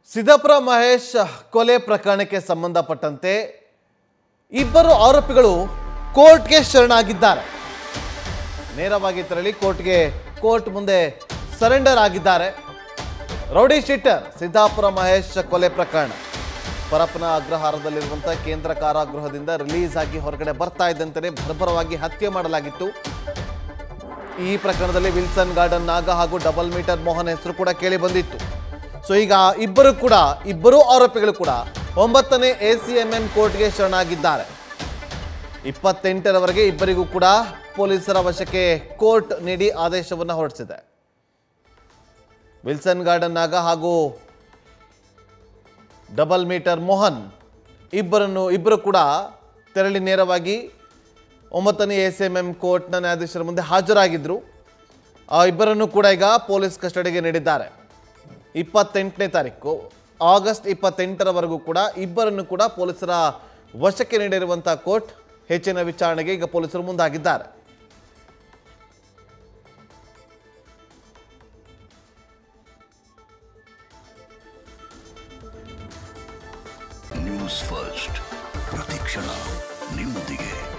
ಸಿದ್ದಾಪುರ ಮಹೇಶ್ ಕೊಲೆ ಪ್ರಕರಣಕ್ಕೆ ಸಂಬಂಧಪಟ್ಟಂತೆ ಇಬ್ಬರು ಆರೋಪಿಗಳು ಕೋರ್ಟ್ಗೆ ಶರಣಾಗಿದ್ದಾರೆ. ನೇರವಾಗಿ ತೆರಳಿ ಕೋರ್ಟ್ ಮುಂದೆ ಸರೆಂಡರ್ ಆಗಿದ್ದಾರೆ. ರೌಡಿ ಶೀಟರ್ ಸಿದ್ದಾಪುರ ಮಹೇಶ್ ಕೊಲೆ ಪ್ರಕರಣ ಪರಪ್ಪನ ಅಗ್ರಹಾರದಲ್ಲಿರುವಂತಹ ಕೇಂದ್ರ ಕಾರಾಗೃಹದಿಂದ ರಿಲೀಸ್ ಆಗಿ ಹೊರಗಡೆ ಬರ್ತಾ ಇದ್ದಂತೆ ಭರ್ಭರವಾಗಿ ಹತ್ಯೆ ಮಾಡಲಾಗಿತ್ತು. ಈ ಪ್ರಕರಣದಲ್ಲಿ ವಿಲ್ಸನ್ ಗಾರ್ಡನ್ ನಾಗ ಹಾಗೂ ಡಬಲ್ ಮೀಟರ್ ಮೋಹನ್ ಹೆಸರು ಕೂಡ ಕೇಳಿ ಬಂದಿತ್ತು. ಸೊ ಈಗ ಇಬ್ಬರು ಆರೋಪಿಗಳು ಕೂಡ 9ನೇ ACMM ಕೋರ್ಟ್ಗೆ ಶರಣಾಗಿದ್ದಾರೆ. 28ರವರೆಗೆ ಇಬ್ಬರಿಗೂ ಕೂಡ ಪೊಲೀಸರ ವಶಕ್ಕೆ ಕೋರ್ಟ್ ನೀಡಿ ಆದೇಶವನ್ನು ಹೊರಡಿಸಿದೆ. ವಿಲ್ಸನ್ ಗಾರ್ಡನ್ ನಾಗ ಹಾಗೂ ಡಬಲ್ ಮೀಟರ್ ಮೋಹನ್ ಇಬ್ಬರು ಕೂಡ ತೆರಳಿ ನೇರವಾಗಿ 9ನೇ ACMM ಕೋರ್ಟ್ನ ನ್ಯಾಯಾಧೀಶರ ಮುಂದೆ ಹಾಜರಾಗಿದ್ದರು. ಆ ಇಬ್ಬರನ್ನು ಕೂಡ ಈಗ ಪೊಲೀಸ್ ಕಸ್ಟಡಿಗೆ ನೀಡಿದ್ದಾರೆ. 28ನೇ ತಾರೀಕು ಆಗಸ್ಟ್ 28ರವರೆಗೂ ಕೂಡ ಇಬ್ಬರನ್ನು ಕೂಡ ಪೊಲೀಸರ ವಶಕ್ಕೆ ನೀಡಿರುವಂತಹ ಕೋರ್ಟ್ ಹೆಚ್ಚಿನ ವಿಚಾರಣೆಗೆ ಈಗ ಪೊಲೀಸರು ಮುಂದಾಗಿದ್ದಾರೆ. ನ್ಯೂಸ್ ಫಸ್ಟ್ ಪ್ರತಿಕ್ಷಣ ನಿಮ್ಮೊಂದಿಗೆ.